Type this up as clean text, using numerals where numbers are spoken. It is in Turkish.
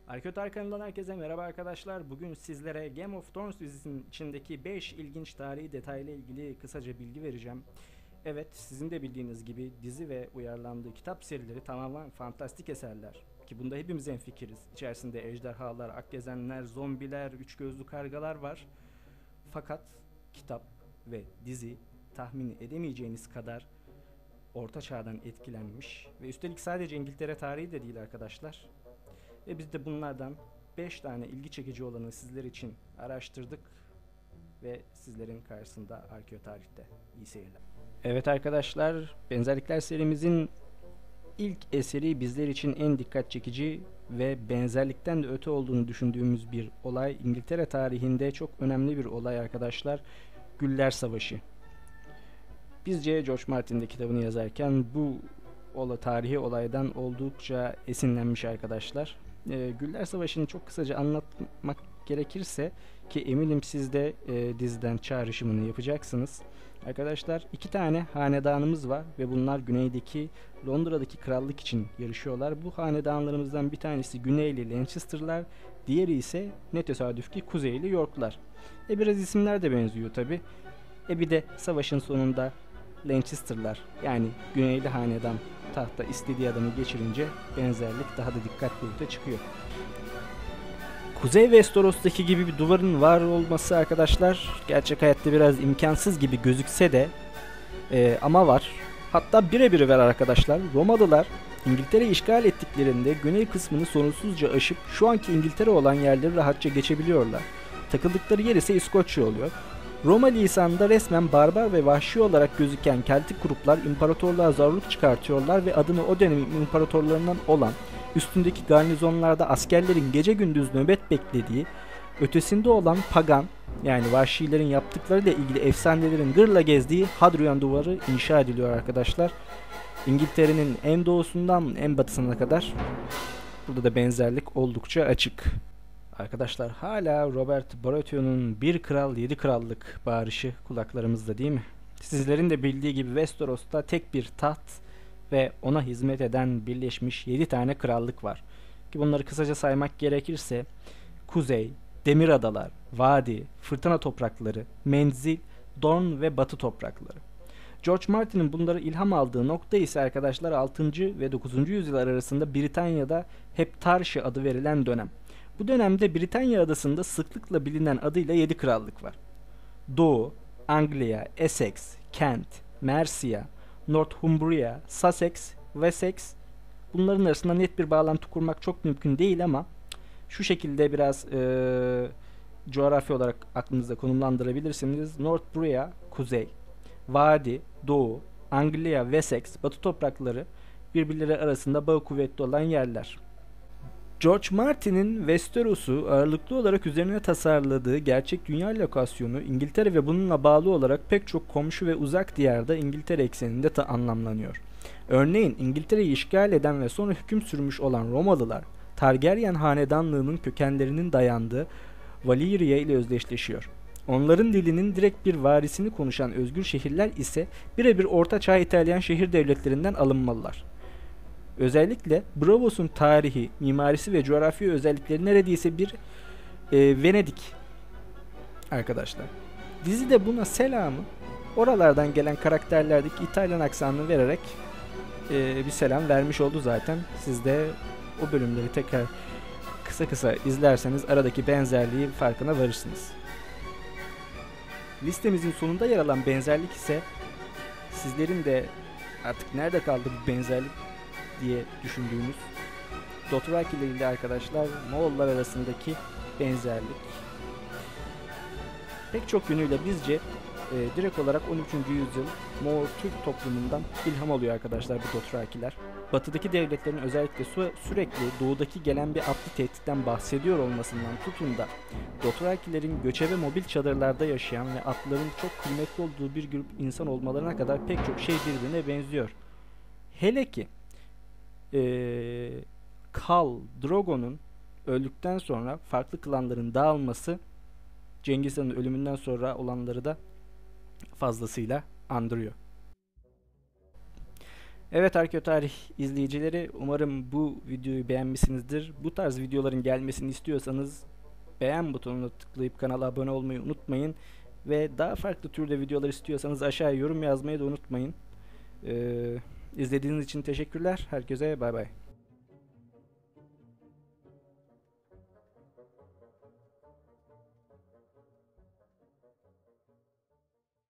Arkeotar kanalından herkese merhaba arkadaşlar. Bugün sizlere Game of Thrones dizisinin içindeki 5 ilginç tarihi detayla ilgili kısaca bilgi vereceğim. Evet, sizin de bildiğiniz gibi dizi ve uyarlandığı kitap serileri tamamen fantastik eserler. Ki bunda hepimiz hemfikiriz. İçerisinde ejderhalar, akgezenler, zombiler, üç gözlü kargalar var. Fakat kitap ve dizi tahmin edemeyeceğiniz kadar Orta Çağ'dan etkilenmiş ve üstelik sadece İngiltere tarihi de değil arkadaşlar. Ve biz de bunlardan 5 tane ilgi çekici olanı sizler için araştırdık ve sizlerin karşısında Arkeo Tarih'te. İyi seyirler. Evet arkadaşlar, Benzerlikler serimizin ilk eseri bizler için en dikkat çekici ve benzerlikten de öte olduğunu düşündüğümüz bir olay. İngiltere tarihinde çok önemli bir olay arkadaşlar. Güller Savaşı. Bizce George Martin de kitabını yazarken bu tarihi olaydan oldukça esinlenmiş arkadaşlar. Güller Savaşı'nı çok kısaca anlatmak gerekirse ki eminim siz de diziden çağrışımını yapacaksınız. Arkadaşlar iki tane hanedanımız var ve bunlar güneydeki Londra'daki krallık için yarışıyorlar. Bu hanedanlarımızdan bir tanesi Güneyli Lancaster'lar, diğeri ise ne tesadüf ki Kuzeyli York'lar. Biraz isimler de benziyor tabi. Bir de savaşın sonunda Lancaster'lar yani Güneyli hanedan tahta istediği adamı geçirince benzerlik daha da dikkatli ortaya çıkıyor. Kuzey Westeros'taki gibi bir duvarın var olması arkadaşlar gerçek hayatta biraz imkansız gibi gözükse de ama var. Hatta birebir var arkadaşlar. Romalılar İngiltere'yi işgal ettiklerinde güney kısmını sorunsuzca aşıp şu anki İngiltere olan yerleri rahatça geçebiliyorlar. Takıldıkları yer ise İskoçya oluyor. Roma lisanında resmen barbar ve vahşi olarak gözüken Keltik gruplar imparatorluğa zorluk çıkartıyorlar ve adını o dönemin imparatorlarından olan üstündeki garnizonlarda askerlerin gece gündüz nöbet beklediği, ötesinde olan pagan yani vahşilerin yaptıklarıyla ilgili efsanelerin gırla gezdiği Hadrian Duvarı inşa ediliyor arkadaşlar. İngiltere'nin en doğusundan en batısına kadar burada da benzerlik oldukça açık. Arkadaşlar hala Robert Baratheon'un bir kral 7 krallık bağırışı kulaklarımızda değil mi? Sizlerin de bildiği gibi Westeros'ta tek bir taht ve ona hizmet eden birleşmiş 7 tane krallık var. Ki bunları kısaca saymak gerekirse Kuzey, Demir Adalar, Vadi, Fırtına Toprakları, Menzil, Dorn ve Batı Toprakları. George Martin'in bunları ilham aldığı nokta ise arkadaşlar 6. ve 9. yüzyıllar arasında Britanya'da Heptarşi adı verilen dönem. Bu dönemde Britanya adasında sıklıkla bilinen adıyla 7 krallık var. Doğu, Anglia, Essex, Kent, Mercia, Northumbria, Sussex, Wessex. Bunların arasında net bir bağlantı kurmak çok mümkün değil ama şu şekilde biraz coğrafi olarak aklınızda konumlandırabilirsiniz. Northumbria, kuzey, Vadi, doğu, Anglia, Wessex, batı toprakları birbirleri arasında bağ kuvvetli olan yerler. George Martin'in Westeros'u ağırlıklı olarak üzerine tasarladığı gerçek dünya lokasyonu İngiltere ve bununla bağlı olarak pek çok komşu ve uzak diyarda İngiltere ekseninde anlamlanıyor. Örneğin İngiltere'yi işgal eden ve sonra hüküm sürmüş olan Romalılar, Targaryen hanedanlığının kökenlerinin dayandığı Valyria ile özdeşleşiyor. Onların dilinin direkt bir varisini konuşan özgür şehirler ise birebir Orta Çağ İtalyan şehir devletlerinden alınmalılar. Özellikle Bravos'un tarihi, mimarisi ve coğrafi özellikleri neredeyse bir Venedik arkadaşlar. Dizi de buna selamı oralardan gelen karakterlerdeki İtalyan aksanını vererek bir selam vermiş oldu zaten. Siz de o bölümleri tekrar kısa kısa izlerseniz aradaki benzerliği farkına varırsınız. Listemizin sonunda yer alan benzerlik ise sizlerin de artık nerede kaldı bu benzerlik diye düşündüğümüz Dothraki ile ilgili arkadaşlar Moğollar arasındaki benzerlik. Pek çok yönüyle bizce direkt olarak 13. yüzyıl Moğol Türk toplumundan ilham alıyor arkadaşlar bu Dothrakiler. Batıdaki devletlerin özellikle sürekli doğudaki gelen bir atlı tehditten bahsediyor olmasından tutun da Dothrakilerin göçebe mobil çadırlarda yaşayan ve atların çok kıymetli olduğu bir grup insan olmalarına kadar pek çok şey birbirine benziyor. Hele ki Khal Drogo'nun öldükten sonra farklı klanların dağılması Cengiz Han'ın ölümünden sonra olanları da fazlasıyla andırıyor. Evet Arkeotarih izleyicileri, umarım bu videoyu beğenmişsinizdir. Bu tarz videoların gelmesini istiyorsanız beğen butonuna tıklayıp kanala abone olmayı unutmayın. Ve daha farklı türde videolar istiyorsanız aşağıya yorum yazmayı da unutmayın. İzlediğiniz için teşekkürler. Herkese bay bay.